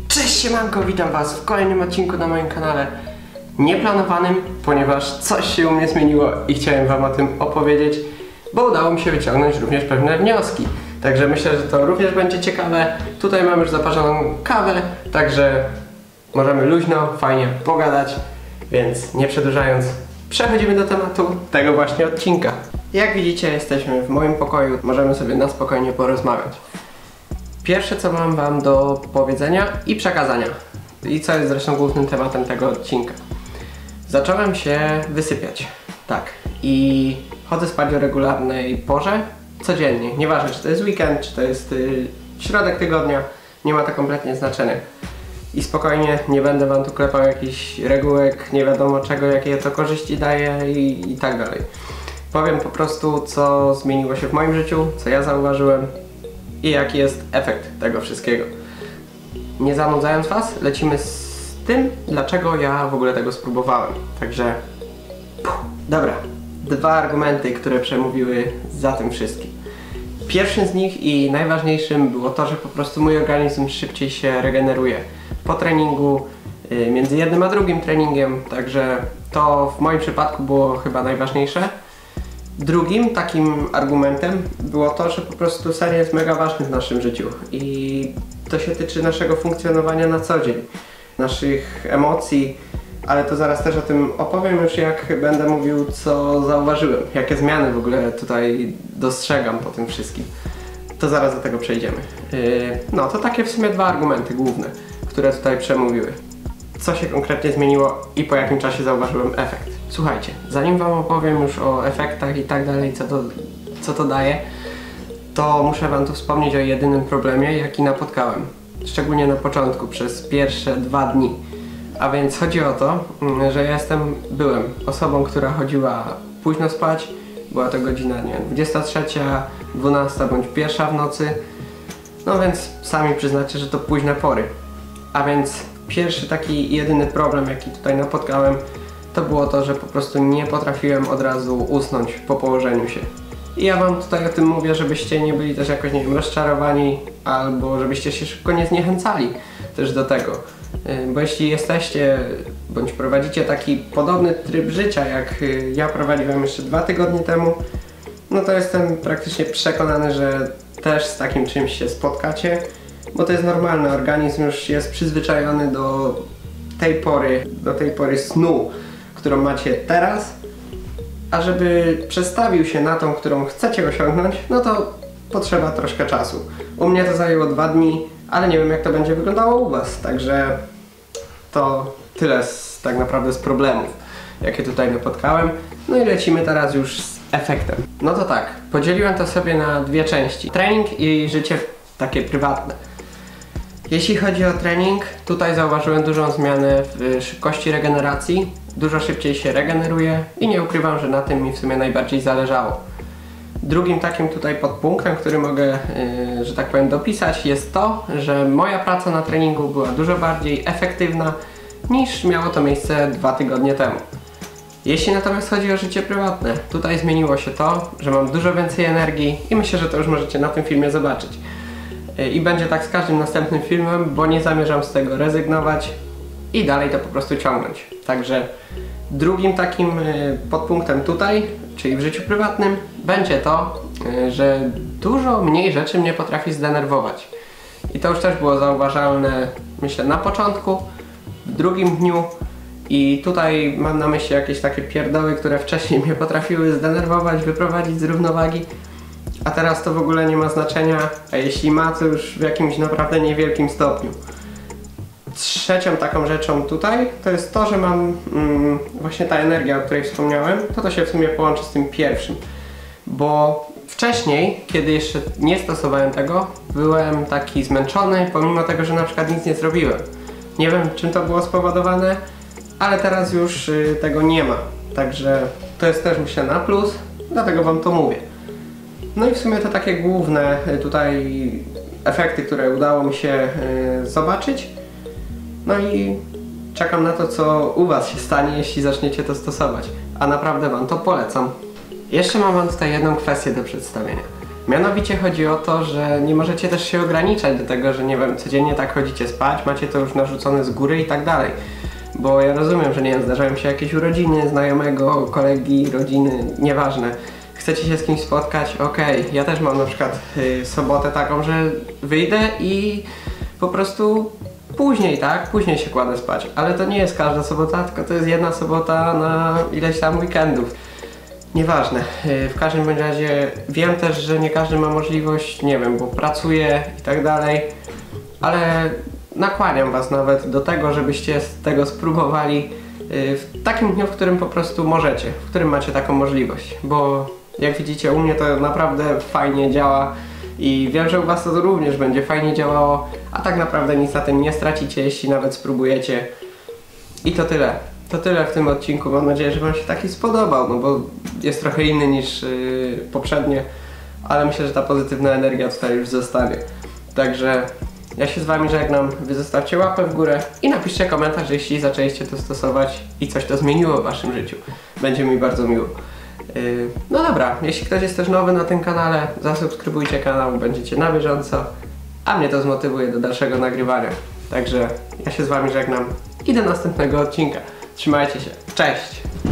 Cześć siemanko, witam was w kolejnym odcinku na moim kanale. Nieplanowanym, ponieważ coś się u mnie zmieniło i chciałem wam o tym opowiedzieć, bo udało mi się wyciągnąć również pewne wnioski. Także myślę, że to również będzie ciekawe. Tutaj mam już zaparzoną kawę, także możemy luźno, fajnie pogadać, więc nie przedłużając, przechodzimy do tematu tego właśnie odcinka. Jak widzicie, jesteśmy w moim pokoju, możemy sobie na spokojnie porozmawiać. Pierwsze, co mam wam do powiedzenia i przekazania, i co jest zresztą głównym tematem tego odcinka. Zacząłem się wysypiać, tak, i chodzę spać o regularnej porze, codziennie, nieważne czy to jest weekend, czy to jest środek tygodnia, nie ma to kompletnie znaczenia. I spokojnie, nie będę wam tu klepał jakichś regułek, nie wiadomo czego, jakie to korzyści daje i tak dalej. Powiem po prostu, co zmieniło się w moim życiu, co ja zauważyłem i jaki jest efekt tego wszystkiego. Nie zanudzając was, lecimy z tym, dlaczego ja w ogóle tego spróbowałem. Także, dobra, dwa argumenty, które przemówiły za tym wszystkim. Pierwszym z nich i najważniejszym było to, że po prostu mój organizm szybciej się regeneruje po treningu, między jednym a drugim treningiem, także to w moim przypadku było chyba najważniejsze. Drugim takim argumentem było to, że po prostu sen jest mega ważny w naszym życiu i to się tyczy naszego funkcjonowania na co dzień, naszych emocji, ale to zaraz też o tym opowiem już, jak będę mówił, co zauważyłem, jakie zmiany w ogóle tutaj dostrzegam po tym wszystkim. To zaraz do tego przejdziemy. No to takie w sumie dwa argumenty główne, które tutaj przemówiły. Co się konkretnie zmieniło i po jakim czasie zauważyłem efekt. Słuchajcie, zanim wam opowiem już o efektach i tak dalej, co to daje, to muszę wam tu wspomnieć o jedynym problemie, jaki napotkałem. Szczególnie na początku, przez pierwsze 2 dni. A więc chodzi o to, że ja byłem osobą, która chodziła późno spać. Była to godzina, nie wiem, 23, 12 bądź 1 w nocy. No więc sami przyznacie, że to późne pory. A więc pierwszy taki jedyny problem, jaki tutaj napotkałem, to było to, że po prostu nie potrafiłem od razu usnąć po położeniu się. I ja wam tutaj o tym mówię, żebyście nie byli też jakoś, nie wiem, rozczarowani, albo żebyście się szybko nie zniechęcali też do tego. Bo jeśli jesteście, bądź prowadzicie taki podobny tryb życia, jak ja prowadziłem jeszcze 2 tygodnie temu, no to jestem praktycznie przekonany, że też z takim czymś się spotkacie, bo to jest normalne, organizm już jest przyzwyczajony do tej pory snu, którą macie teraz, a żeby przestawił się na tą, którą chcecie osiągnąć, no to potrzeba troszkę czasu. U mnie to zajęło 2 dni, ale nie wiem, jak to będzie wyglądało u was, także to tyle tak naprawdę z problemów, jakie tutaj napotkałem. No i lecimy teraz już z efektem. No to tak, podzieliłem to sobie na 2 części. Trening i życie takie prywatne. Jeśli chodzi o trening, tutaj zauważyłem dużą zmianę w szybkości regeneracji. Dużo szybciej się regeneruje i nie ukrywam, że na tym mi w sumie najbardziej zależało. Drugim takim tutaj podpunktem, który mogę, że tak powiem, dopisać, jest to, że moja praca na treningu była dużo bardziej efektywna niż miało to miejsce 2 tygodnie temu. Jeśli natomiast chodzi o życie prywatne, tutaj zmieniło się to, że mam dużo więcej energii i myślę, że to już możecie na tym filmie zobaczyć. I będzie tak z każdym następnym filmem, bo nie zamierzam z tego rezygnować i dalej to po prostu ciągnąć. Także drugim takim podpunktem tutaj, czyli w życiu prywatnym, będzie to, że dużo mniej rzeczy mnie potrafi zdenerwować. I to już też było zauważalne, myślę, na początku, w drugim dniu. I tutaj mam na myśli jakieś takie pierdoły, które wcześniej mnie potrafiły zdenerwować, wyprowadzić z równowagi. A teraz to w ogóle nie ma znaczenia, a jeśli ma, to już w jakimś naprawdę niewielkim stopniu. Trzecią taką rzeczą tutaj to jest to, że mam właśnie ta energia, o której wspomniałem, to się w sumie połączy z tym pierwszym. Bo wcześniej, kiedy jeszcze nie stosowałem tego, byłem taki zmęczony, pomimo tego, że na przykład nic nie zrobiłem. Nie wiem, czym to było spowodowane, ale teraz już tego nie ma. Także to jest też, myślę, na plus, dlatego wam to mówię. No i w sumie to takie główne tutaj efekty, które udało mi się zobaczyć. No i czekam na to, co u was się stanie, jeśli zaczniecie to stosować. A naprawdę wam to polecam. Jeszcze mam wam tutaj jedną kwestię do przedstawienia. Mianowicie chodzi o to, że nie możecie też się ograniczać do tego, że nie wiem, codziennie tak chodzicie spać, macie to już narzucone z góry i tak dalej. Bo ja rozumiem, że nie wiem, zdarzają się jakieś urodziny znajomego, kolegi, rodziny, nieważne. Chcecie się z kimś spotkać? Okej. Ja też mam na przykład sobotę taką, że wyjdę i po prostu później, tak? Później się kładę spać. Ale to nie jest każda sobota, tylko to jest jedna sobota na ileś tam weekendów. Nieważne. W każdym bądź razie wiem też, że nie każdy ma możliwość, nie wiem, bo pracuje i tak dalej, ale nakłaniam was nawet do tego, żebyście z tego spróbowali w takim dniu, w którym po prostu możecie, w którym macie taką możliwość, bo jak widzicie u mnie to naprawdę fajnie działa i wiem, że u was to również będzie fajnie działało, a tak naprawdę nic na tym nie stracicie, jeśli nawet spróbujecie. I to tyle. To tyle w tym odcinku. Mam nadzieję, że wam się taki spodobał, no bo jest trochę inny niż poprzednie, ale myślę, że ta pozytywna energia tutaj już zostanie. Także ja się z wami żegnam, wy zostawcie łapę w górę i napiszcie komentarz, jeśli zaczęliście to stosować i coś to zmieniło w waszym życiu. Będzie mi bardzo miło. No dobra, jeśli ktoś jest też nowy na tym kanale, zasubskrybujcie kanał, będziecie na bieżąco, a mnie to zmotywuje do dalszego nagrywania. Także ja się z wami żegnam i do następnego odcinka. Trzymajcie się. Cześć!